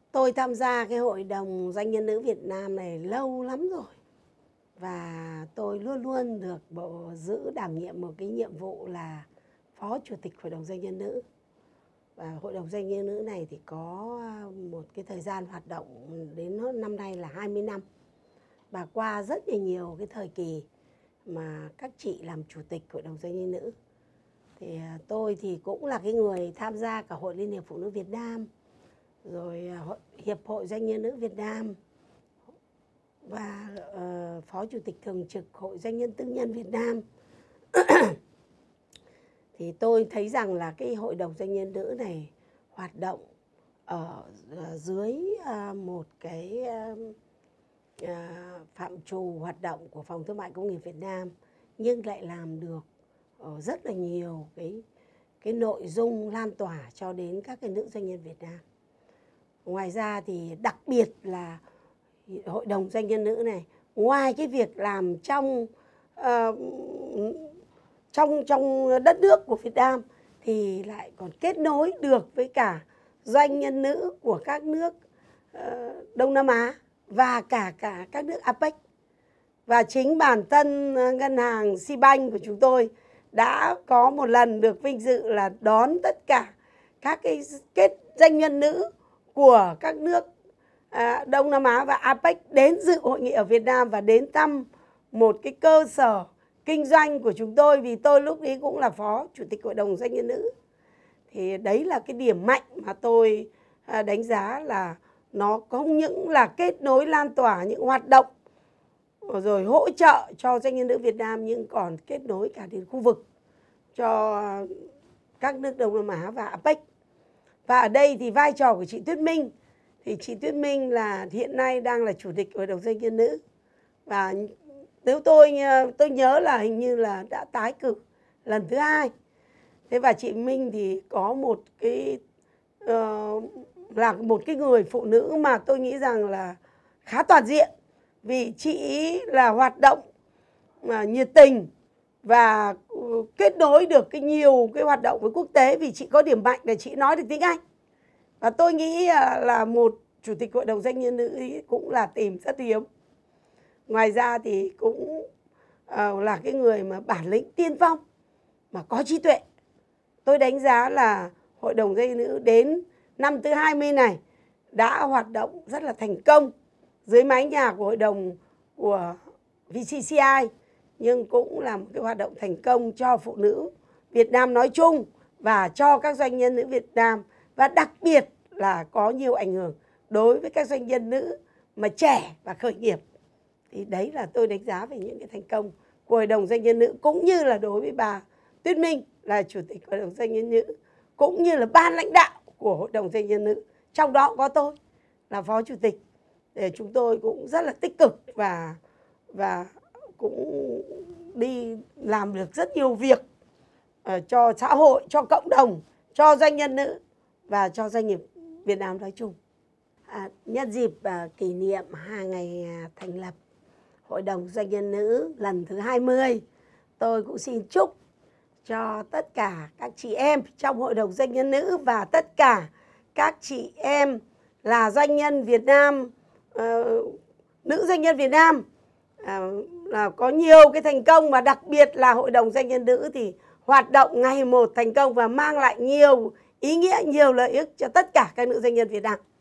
Tôi tham gia cái Hội đồng Doanh nhân nữ Việt Nam này lâu lắm rồi. Và tôi luôn luôn được giữ đảm nhiệm một cái nhiệm vụ là Phó Chủ tịch Hội đồng Doanh nhân nữ. Và Hội đồng Doanh nhân nữ này thì có một cái thời gian hoạt động đến năm nay là 20 năm. Và qua rất là nhiều cái thời kỳ mà các chị làm Chủ tịch Hội đồng Doanh nhân nữ. Thì tôi thì cũng là cái người tham gia cả Hội Liên hiệp Phụ nữ Việt Nam, rồi Hiệp hội Doanh nhân nữ Việt Nam và Phó Chủ tịch Thường trực Hội Doanh nhân tư nhân Việt Nam. Thì tôi thấy rằng là cái Hội đồng Doanh nhân nữ này hoạt động ở dưới một cái phạm trù hoạt động của Phòng Thương mại Công nghiệp Việt Nam, nhưng lại làm được rất là nhiều cái nội dung lan tỏa cho đến các cái nữ doanh nhân Việt Nam. Ngoài ra thì đặc biệt là Hội đồng Doanh nhân nữ này, ngoài cái việc làm trong đất nước của Việt Nam thì lại còn kết nối được với cả doanh nhân nữ của các nước Đông Nam Á và cả các nước APEC. Và chính bản thân ngân hàng SeaBank của chúng tôi đã có một lần được vinh dự là đón tất cả các cái kết doanh nhân nữ của các nước Đông Nam Á và APEC đến dự hội nghị ở Việt Nam và đến thăm một cái cơ sở kinh doanh của chúng tôi, vì tôi lúc ấy cũng là Phó Chủ tịch Hội đồng Doanh nhân nữ. Thì đấy là cái điểm mạnh mà tôi đánh giá là nó không những là kết nối lan tỏa những hoạt động rồi hỗ trợ cho doanh nhân nữ Việt Nam, nhưng còn kết nối cả đến khu vực cho các nước Đông Nam Á và APEC. Và ở đây thì vai trò của chị Tuyết Minh, thì chị Tuyết Minh là hiện nay đang là Chủ tịch Hội đồng Doanh nhân nữ. Và nếu tôi nhớ là hình như là đã tái cử lần thứ 2. Thế và chị Minh thì có một cái là một cái người phụ nữ mà tôi nghĩ rằng là khá toàn diện, vì chị là hoạt động nhiệt tình và kết nối được nhiều cái hoạt động với quốc tế, vì chị có điểm mạnh là chị nói được tiếng Anh. Và tôi nghĩ là một Chủ tịch Hội đồng Doanh nhân nữ cũng là tìm rất hiếm. Ngoài ra thì cũng là cái người mà bản lĩnh tiên phong mà có trí tuệ. Tôi đánh giá là Hội đồng Doanh nhân nữ đến năm thứ 20 này đã hoạt động rất là thành công dưới mái nhà của Hội đồng của VCCI, nhưng cũng là một cái hoạt động thành công cho phụ nữ Việt Nam nói chung và cho các doanh nhân nữ Việt Nam, và đặc biệt là có nhiều ảnh hưởng đối với các doanh nhân nữ mà trẻ và khởi nghiệp. Thì đấy là tôi đánh giá về những cái thành công của Hội đồng Doanh nhân nữ, cũng như là đối với bà Tuyết Minh là Chủ tịch Hội đồng Doanh nhân nữ, cũng như là ban lãnh đạo của Hội đồng Doanh nhân nữ. Trong đó có tôi là Phó Chủ tịch. Để chúng tôi cũng rất là tích cực và cũng đi làm được rất nhiều việc cho xã hội, cho cộng đồng, cho doanh nhân nữ và cho doanh nghiệp Việt Nam nói chung. Nhân dịp kỷ niệm 2 ngày thành lập Hội đồng Doanh nhân nữ lần thứ 20, tôi cũng xin chúc cho tất cả các chị em trong Hội đồng Doanh nhân nữ và tất cả các chị em là doanh nhân Việt Nam, nữ doanh nhân Việt Nam là có nhiều cái thành công, và đặc biệt là Hội đồng Doanh nhân nữ thì hoạt động ngày một thành công và mang lại nhiều ý nghĩa, nhiều lợi ích cho tất cả các nữ doanh nhân Việt Nam.